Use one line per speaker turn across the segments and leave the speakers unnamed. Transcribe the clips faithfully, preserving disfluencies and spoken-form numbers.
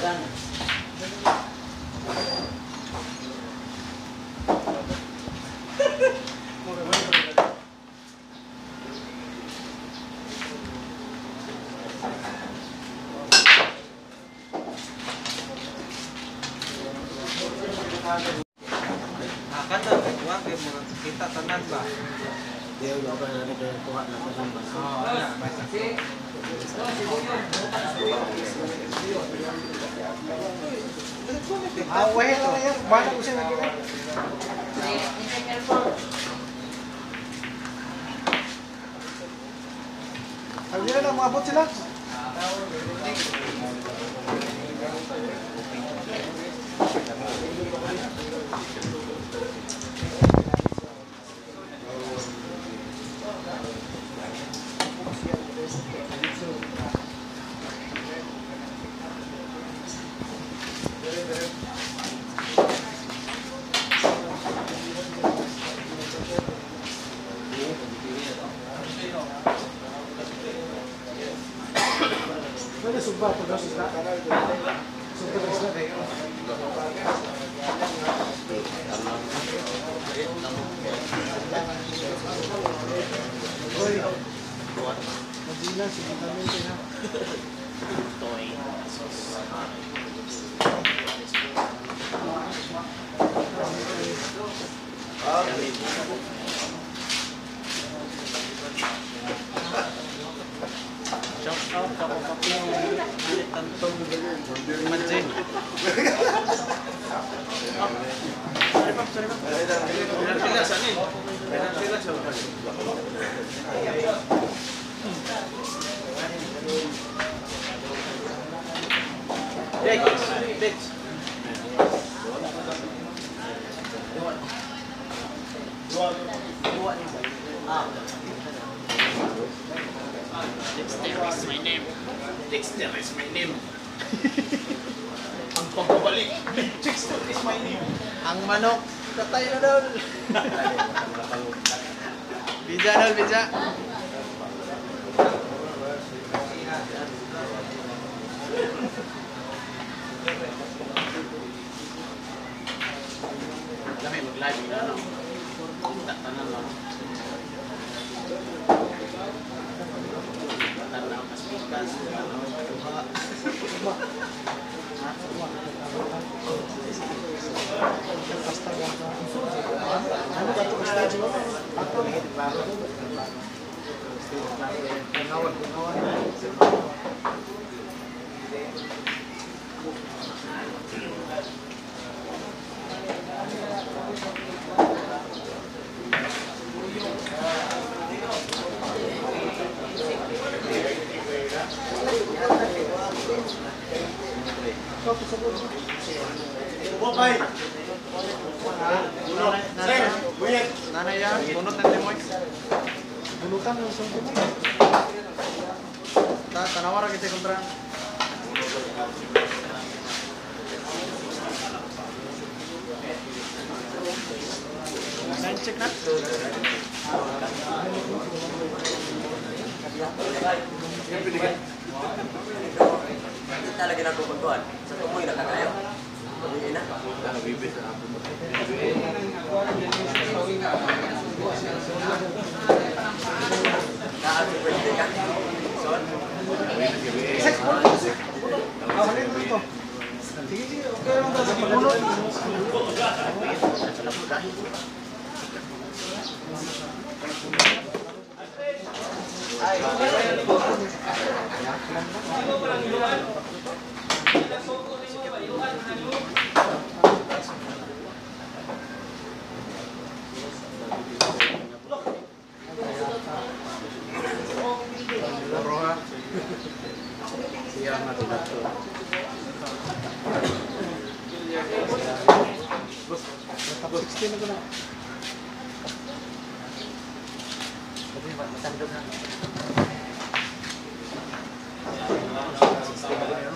Akan na, kuha kayo mga kita tanan ba?
Dia udah apa yang ada kuat nak pasang bas.
Oh, ana, basta. Ah, weh to. Bana ko siya nakita. Sabi nila na maabot sila. Pwede sumpa ito daw sila. Sumpa ito sila kayo. Hoy, magila, sige kami ito na.
Toy.
Shout out sa kapapin ulit tantong imagine. Sorry pa, sorry pa. Bilang sila sa ni. Bilang sila sa upan. Dex, Dex. Ah.
Dexter is my name. Dexter is my name. Ang pagbabalik. Dexter is my name.
Ang manok, tatay na daw. Pizza daw, pizza.
Kami mag-live na ano. Tatanan lang. Tanaw ka speakers.
Ano ka ito ka stage mo? Ako ni Pinawan, pinawan.
Bye.
Nanay yan, bunot ng limoy. Bunutan ng isang limoy. Tanawara kita kontra. Sign check na.
Talaga na pupuntuan. Sa tumoy na kakayo. Pagiging na. Kaan sa birthday ka? Son?
Sex mo. Ah, halin mo ito. Sige, sige. Okay lang daw. Sige, bunot. Ay, Roha. Siya nga dito. Top sixteen na ko na. Pwede ba matandog na? sixteen na ko na.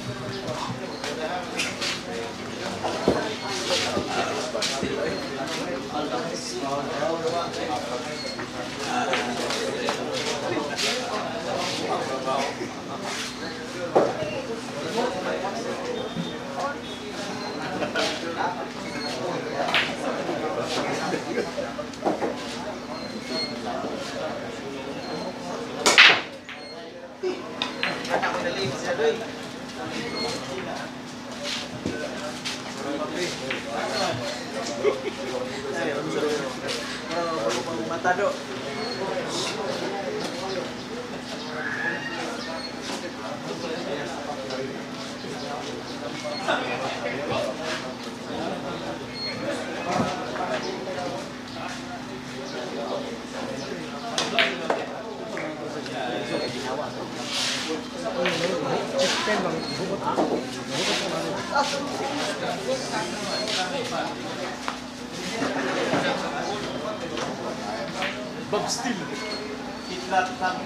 Matado. Bob Still. Hitler tang.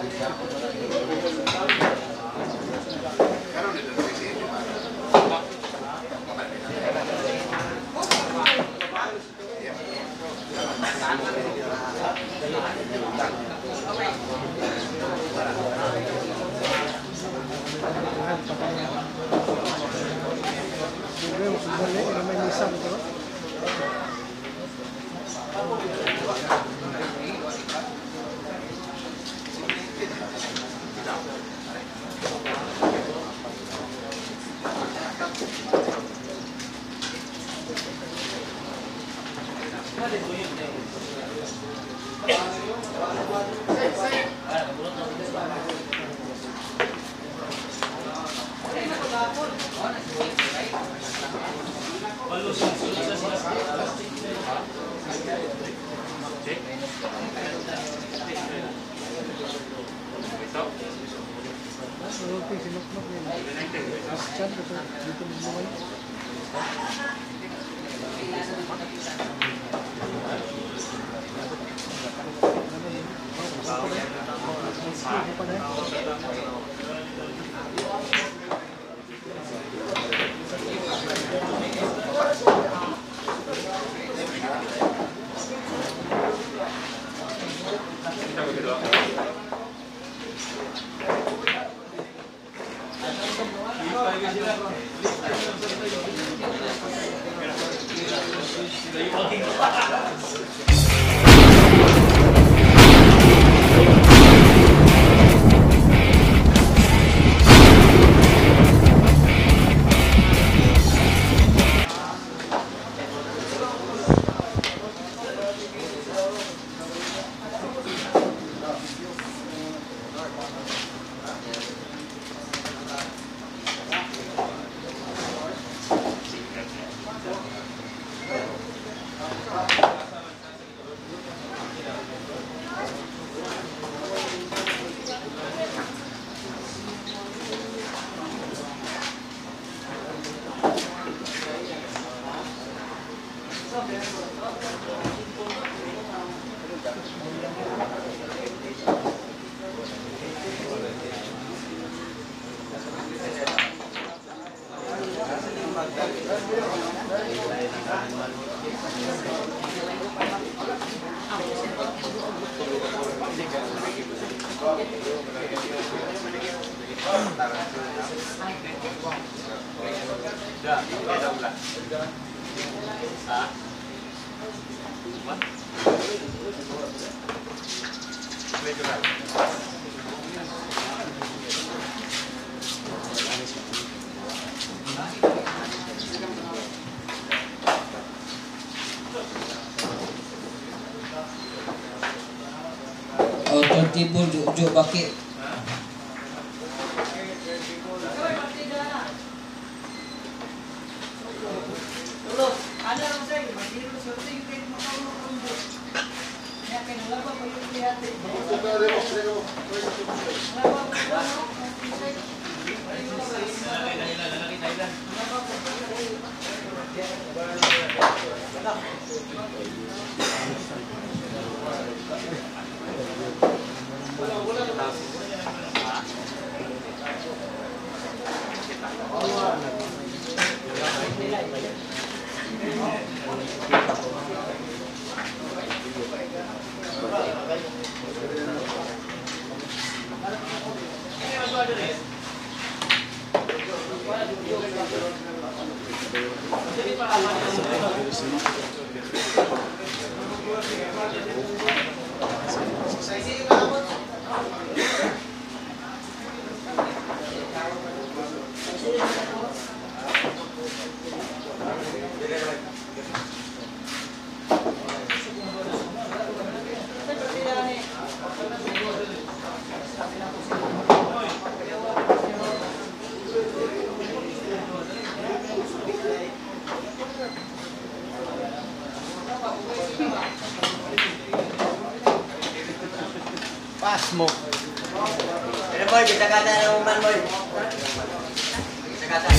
Tertibul juk-juk bakit.
Pas mo.
Ano boy, kita kata ng uman boy. Kita kata.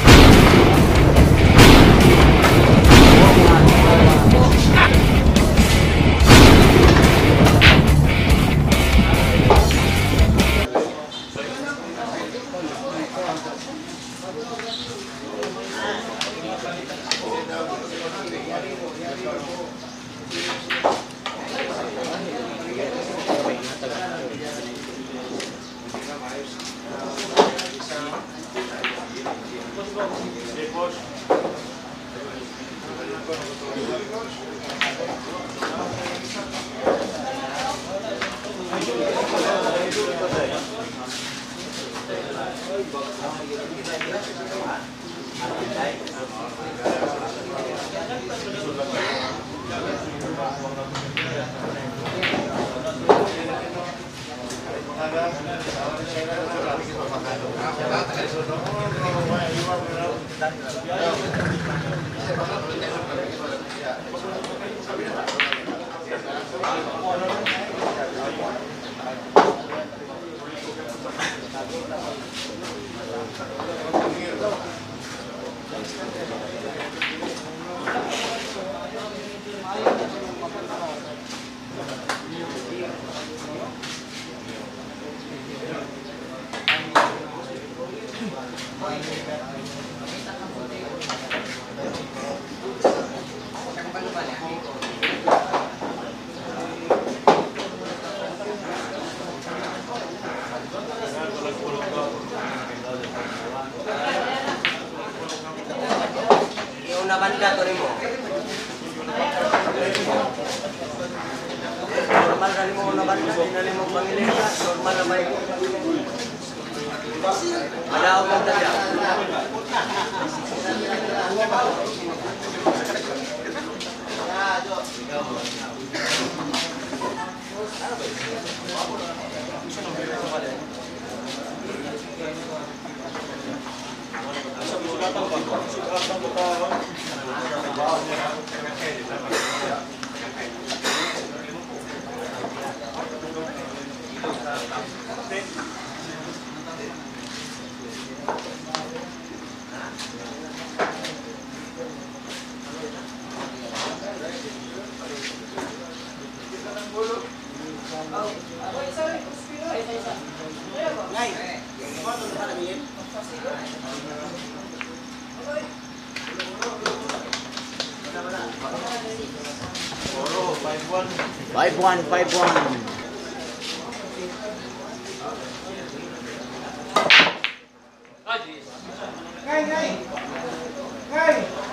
Una banda to mo. Normal kali mo una banda dinali mo pamilya normal na may. Ada ako ng tanda.
five one, five one. Ngay, ngay. Ngay.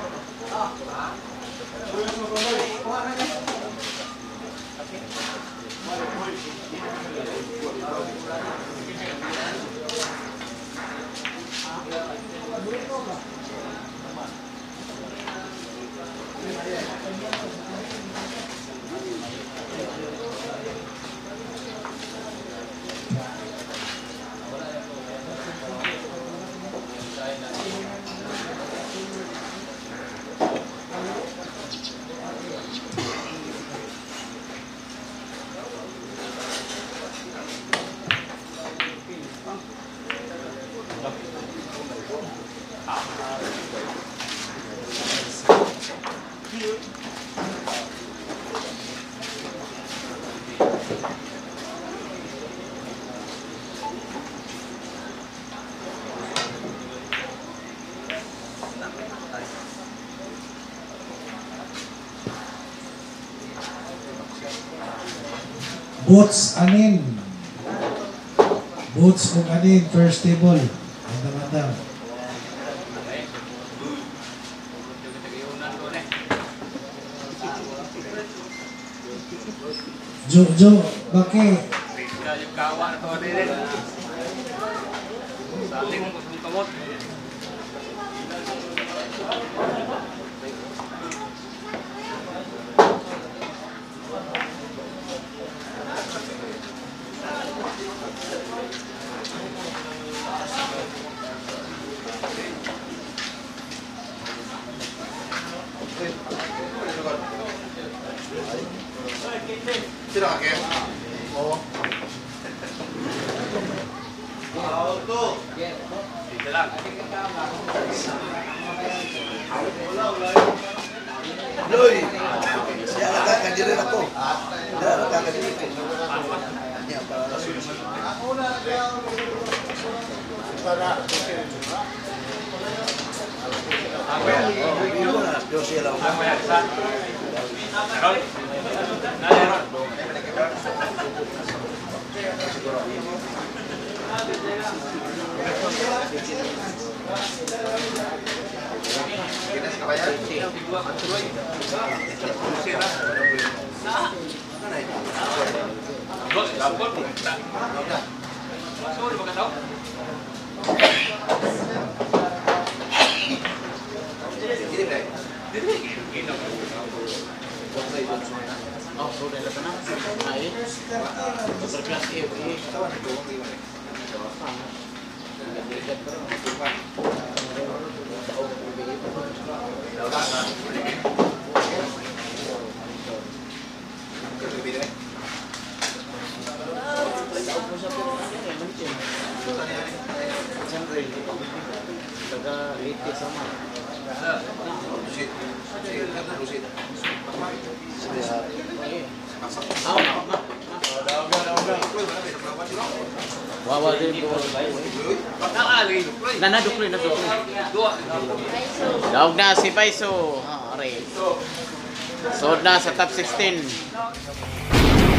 Boots anin. Boots kung anin, first table. Manda-manda. Jo, Jo, Baki.
Yung kawa na to din. Saling mo kung kamot.
Sino ka, Kem? Oo. Auto.
Dito lang.
Loy! Siya nakakadiri na ko. Siya nakakadiri ko. Yan, para na susunod. Hindi mo na. Diyos siya lang.
Carol. Nalero.
Kita sa kabayan?
Bos, lapor po. Sorry, magkataw.
Ini ba?
Oh, so dahil na. Ay. Super class A. Wawa din ko. Na na dukli na dukli. Daog na si Paiso. Ah, are. Sod na sa top sixteen.